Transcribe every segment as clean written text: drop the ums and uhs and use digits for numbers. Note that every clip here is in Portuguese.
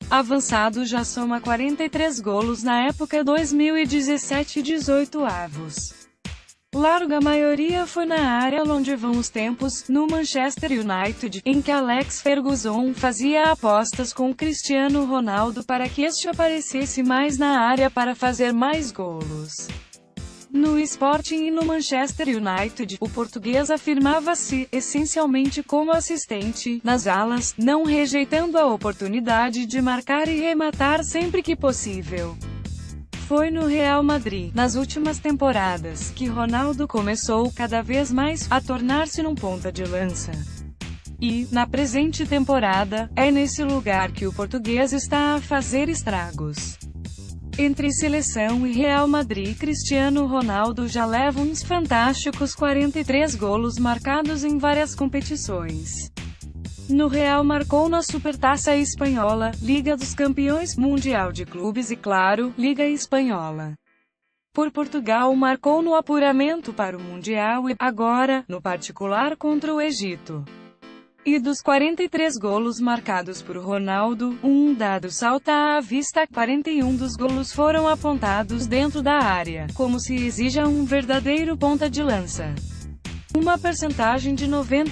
avançado já soma 43 golos na época 2017-18 avos. Larga maioria foi na área onde vão os tempos, no Manchester United, em que Alex Ferguson fazia apostas com Cristiano Ronaldo para que este aparecesse mais na área para fazer mais golos. No Sporting e no Manchester United, o português afirmava-se, essencialmente como assistente, nas alas, não rejeitando a oportunidade de marcar e rematar sempre que possível. Foi no Real Madrid, nas últimas temporadas, que Ronaldo começou, cada vez mais, a tornar-se num ponta de lança. E, na presente temporada, é nesse lugar que o português está a fazer estragos. Entre seleção e Real Madrid, Cristiano Ronaldo já leva uns fantásticos 43 golos marcados em várias competições. No Real marcou na Supertaça Espanhola, Liga dos Campeões, Mundial de Clubes e, claro, Liga Espanhola. Por Portugal marcou no apuramento para o Mundial e, agora, no particular contra o Egito. E dos 43 golos marcados por Ronaldo, um dado salta à vista: 41 dos golos foram apontados dentro da área, como se exija um verdadeiro ponta de lança. Uma percentagem de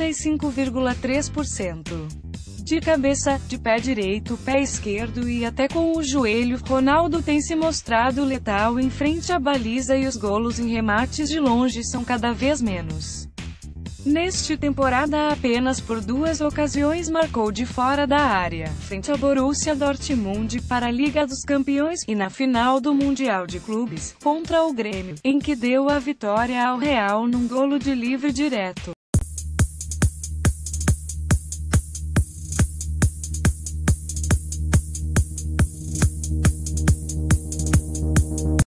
95,3%. De cabeça, de pé direito, pé esquerdo e até com o joelho, Ronaldo tem se mostrado letal em frente à baliza e os golos em remates de longe são cada vez menos. Neste temporada apenas por 2 ocasiões marcou de fora da área, frente ao Borussia Dortmund para a Liga dos Campeões, e na final do Mundial de Clubes, contra o Grêmio, em que deu a vitória ao Real num golo de livre direto.